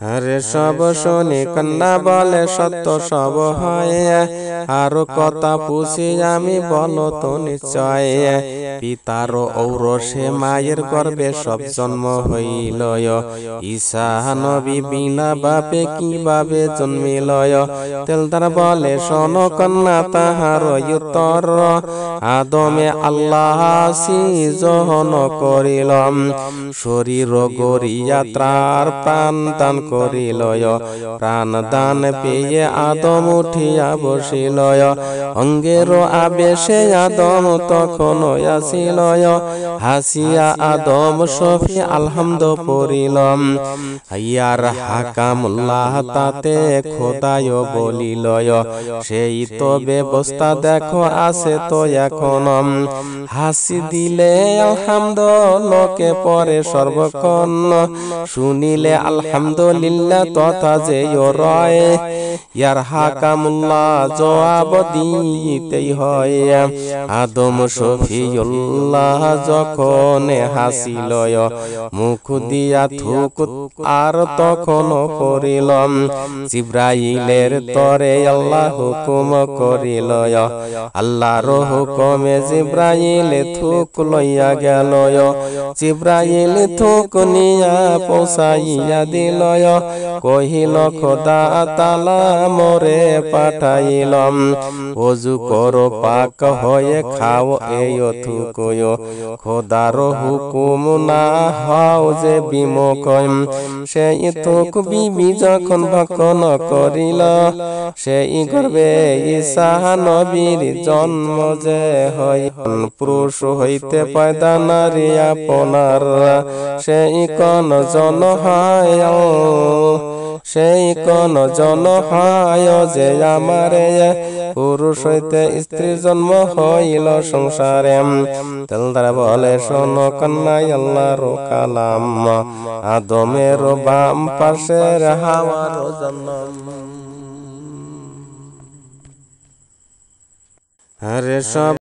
আরে সব শুনি কন্যা বলে সত্য সব হয়, আর কথা পুষি আমি বলো তো নিশ্চয়। পিতার ঔরসে মায়ের গর্ভে সব জন্ম হইল, ঈসা নবী বিনা বাপে কিভাবে জন্মিল। তেলদার বলে শোনো কন্যা তাহার উত্তর, আদমে আল্লাহ সৃজন করিল, শরীর গড়িয়া ত্রার প্রাণ দান করিল, প্রাণ দান পেয়ে আদম উঠিয়া বসিল, অঙ্গের আবেশে আদম তখন আসিল, হাসিয়া আদম সফি আলহামদ পড়িল, ইয়ার হাকামুল্লাহ তাতে খোদায় বলিল, সেই তো ব্যবস্থা দেখো আছে তো এখন, হাসি দিলে আলহামদ লোকে পরে সর্বক্ষণ, শুনিলে আলহামদুলিল্লাহ তথা যে রয়, ইয়ার হাকামুল্লাহ জবাব দিতেই হয়। আদম শফিউল্লাহ যখন হাসিল, মুখ দিয়া থুক আর তখন করিল, জিব্রাইলের তরে আল্লাহ হুকুম করিল, আল্লাহর হুকুমে জিব্রাইল থুক লইয়া গেল, জিব্রাইল থুক নিয়া পৌঁছাইয়া দিল, কহিল খোদা তাআলা মোরে পাঠাইলাম, ওযু করো পাক হয়ে খাও এই থুক, খোদার হুকুম না হও যে বিমুখ, সেই থুক বিবি যখন ভক্ষণ করিল, সেই গর্ভে ঈসা নবীর জন্ম যে হয়, পুরুষ হইতে পয়দা নারী আপনার, সেই কোন জন হয়, সেই কোন জন হয় যে আমারে, পুরুষ হইতে স্ত্রীর জন্ম হইল সংসারে। তেলদার বলে শোনো কন্যা আল্লাহর কালাম, আদমের বাম পাশের হাওয়ার জন্ম। আরে সব